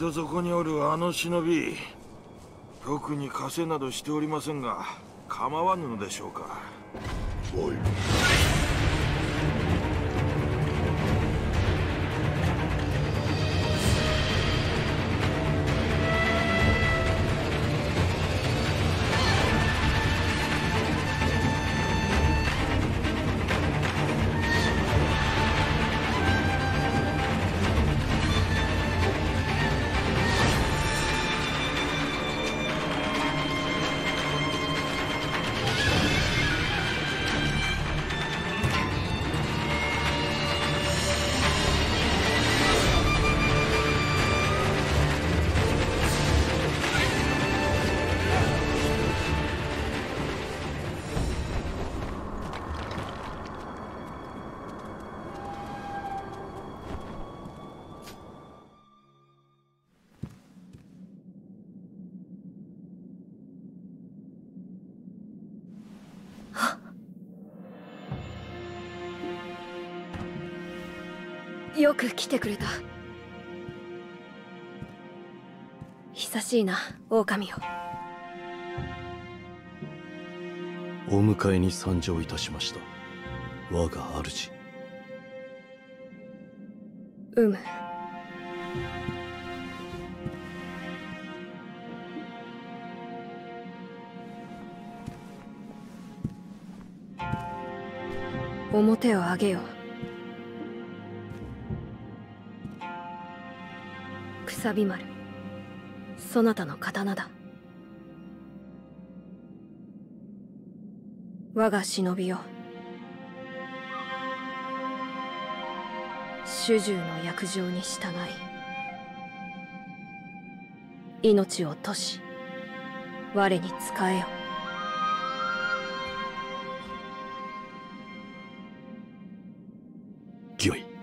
ど底におるあの忍び、特に稼などしておりませんが構わぬのでしょうか。おい。 よく来てくれた。久しいな、狼よ。 お迎えに参上いたしました、我が主。 表を上げよ。くさび丸、そなたの刀だ。我が忍びよ、主従の約定に従い、命を賭し我に仕えよ。 御意。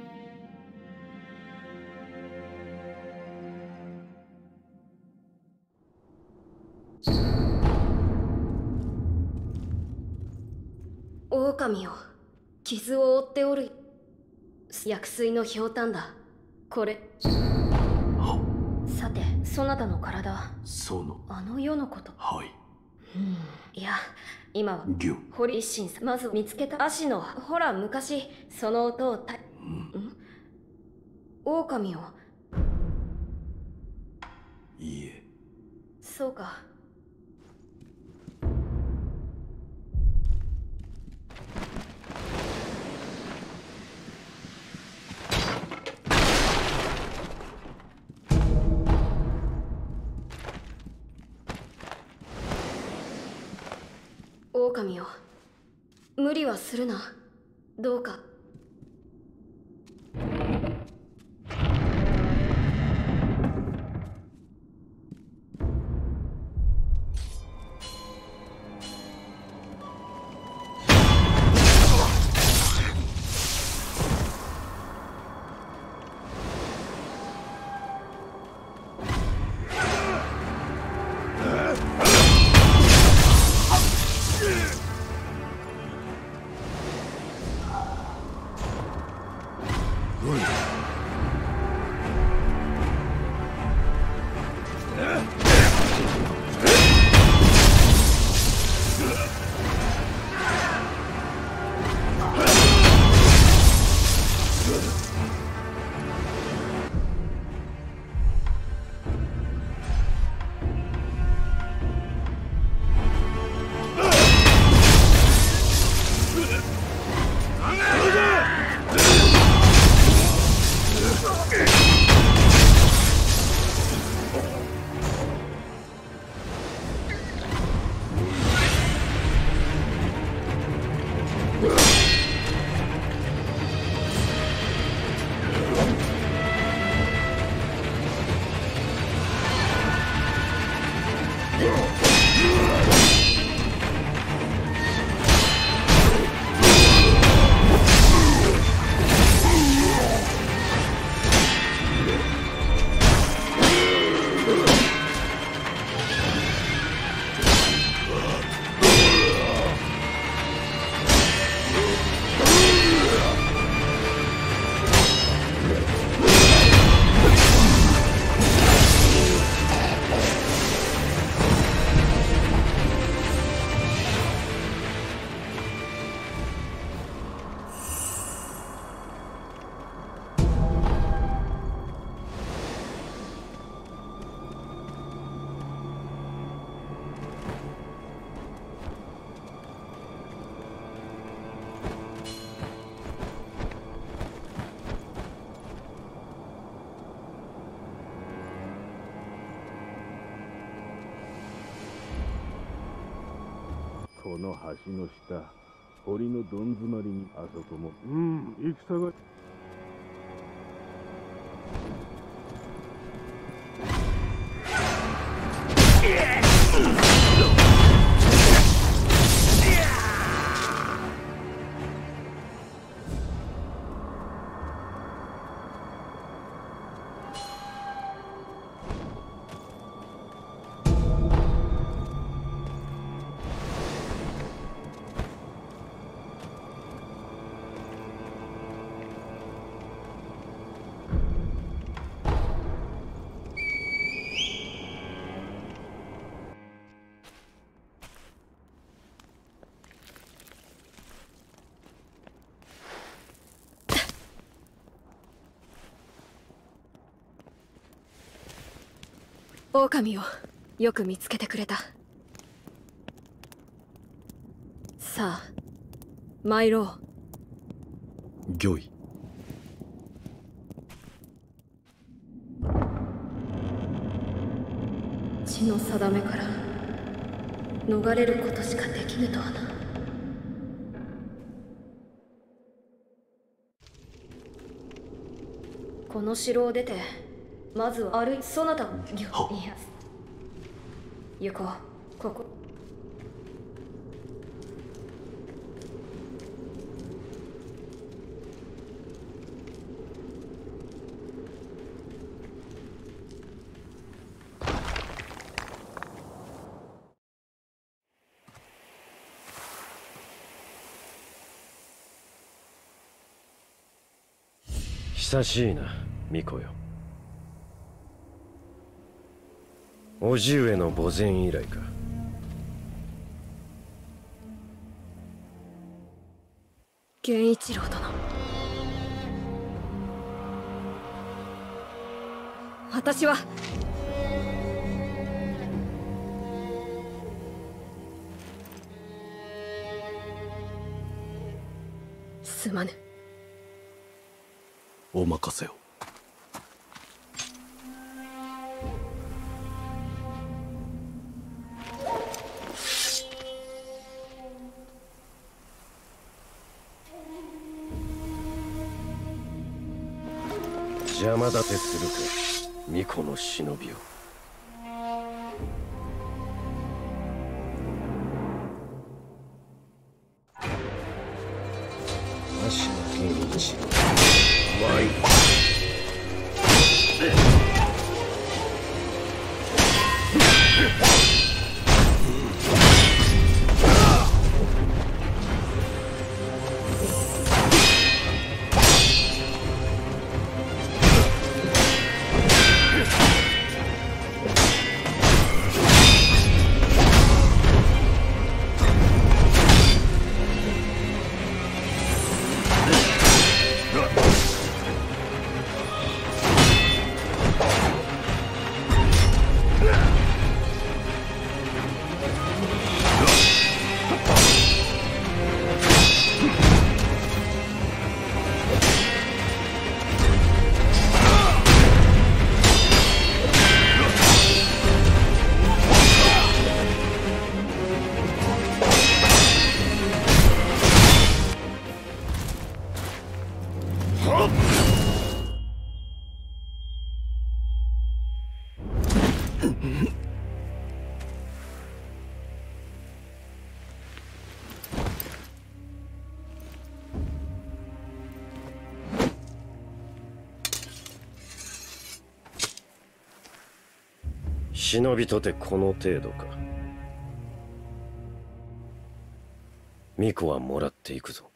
狼よ、傷を負っておる。薬水のひょうたんだ。これ。さて、そなたの体、 そのあの世のこと。 はい。 いや、今は御堀一心さん、まず見つけた足の、ほら昔その音を狼よ。 いいえ。 そうか。狼よ、無理はするな。どうか。 この橋の下、堀のどん詰まりにあそこも、戦が。 狼をよく見つけてくれた。さあ参ろう。 御意。 血の定めから逃れることしかできぬとはな。この城を出てまずは歩いそなたをいや行こう。ここ久しいな、巫女よ。叔父上の墓前以来か。 源一郎殿、私はすまぬ。 お任せを。 邪魔立てするか、巫女の忍びを。足の源一郎、ワイ。忍びとてこの程度か。巫女はもらっていくぞ。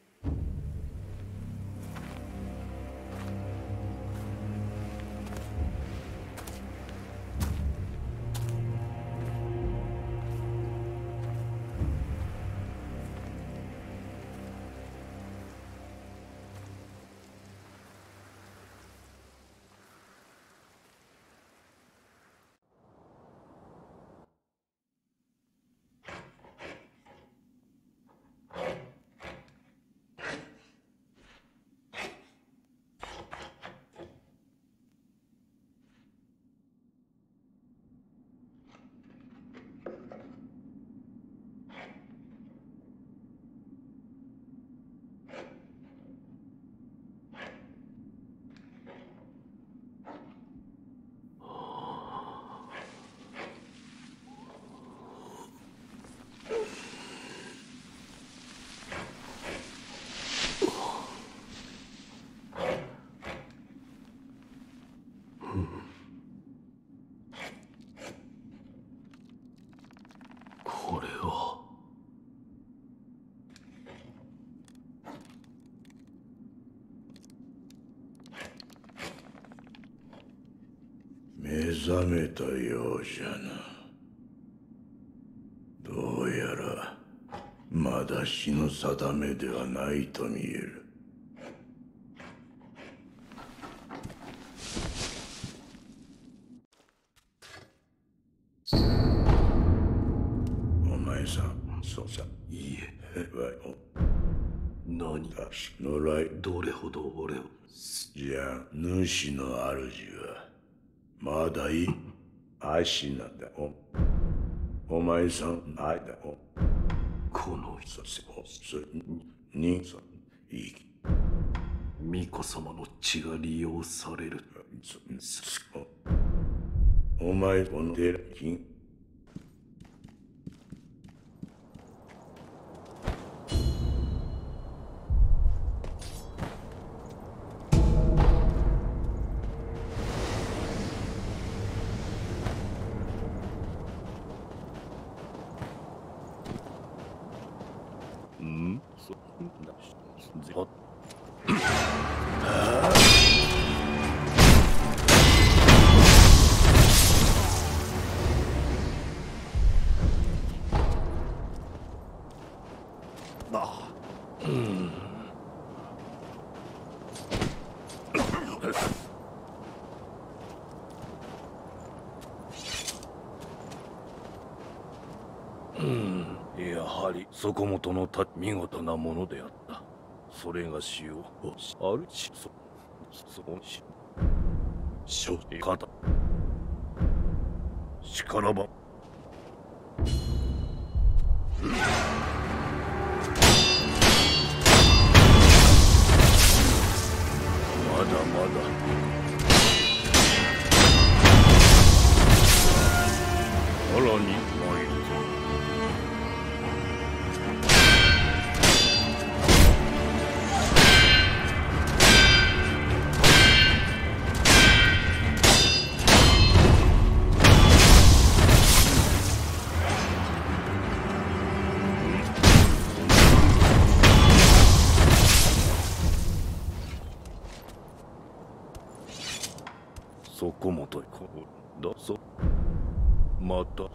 覚めたようじゃな。どうやらまだ日の定めではないと見える。お前さん、そうさ。 いいえ。何だ、野良い。 どれほど俺を。 じゃあ、主の主は、まだいい。足なんだ。お前さん、あいだ。 この人に、いい。 巫女様の血が利用される。 お前、この寺金。 やはり底本の見事なものであった。それがしよう。あるし、 少女肩力ばまだまださらに参る。底本こだぞ。また。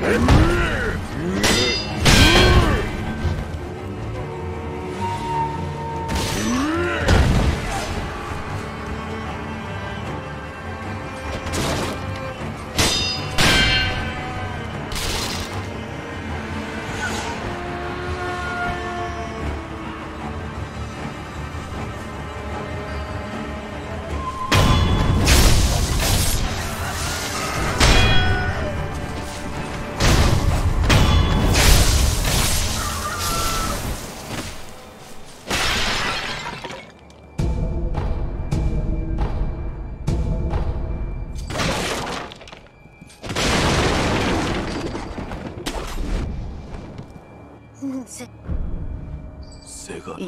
背が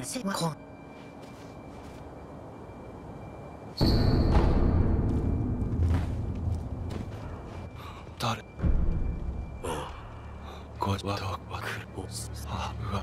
誰？ああ、こわたわくおさが。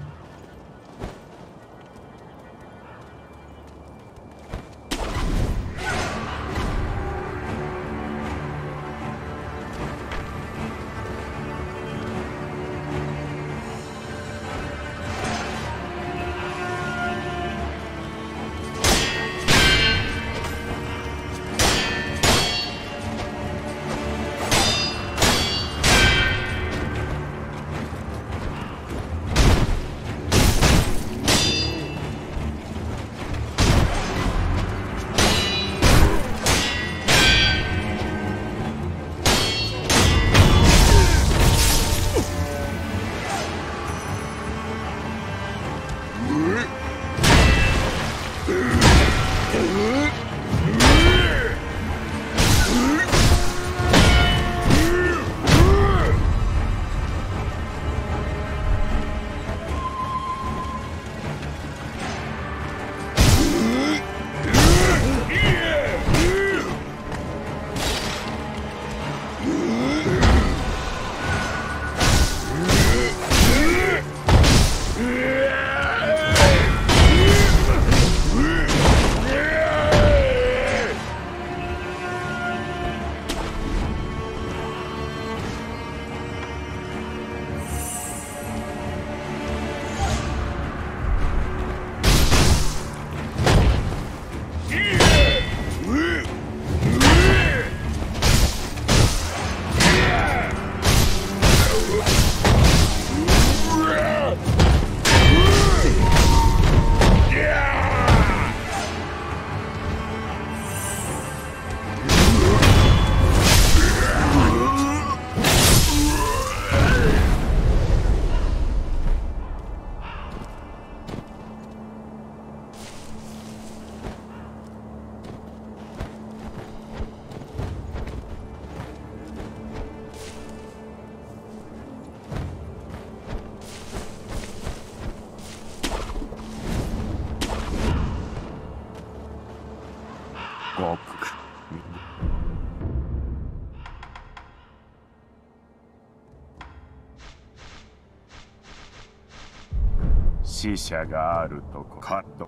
死者があるとこカット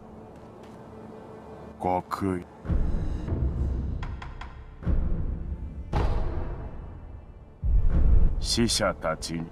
極意死者たちに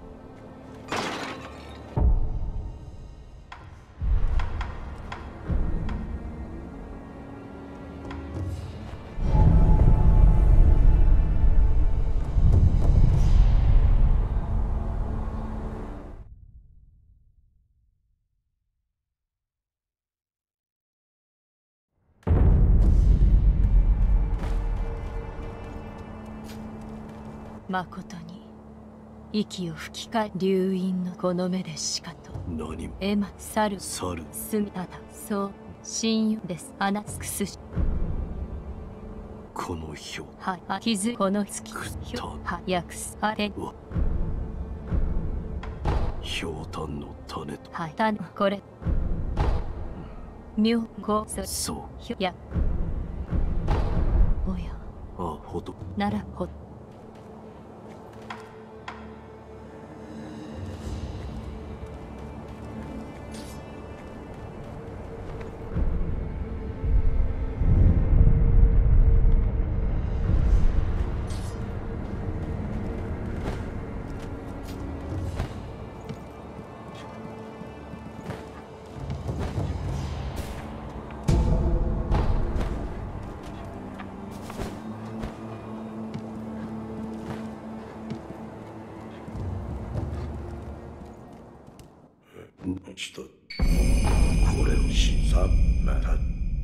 誠に息を吹き返流因のこの目でしかと何もエマ猿猿すみただそう親友です穴つくすしこの表はい傷この月くったはやくすあれわひょうたんの種とはいたこれ妙高そそうひょやおやあほどならほ人これをしさまた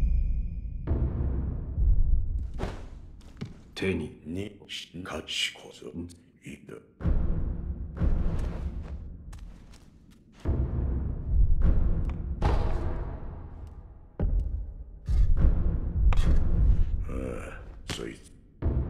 手に勝ちこそいいだ。そいつ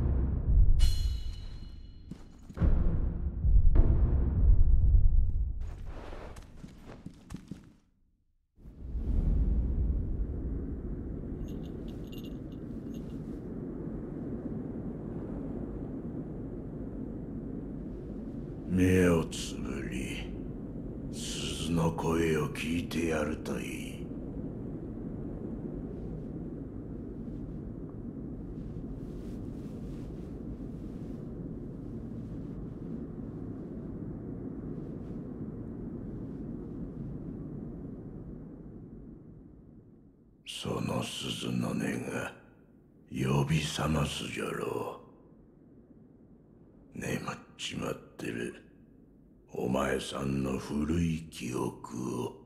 目をつぶり鈴の声を聞いてやるといい。その鈴の音が呼び覚ますじゃろう。眠っちまってるお前さんの古い記憶を。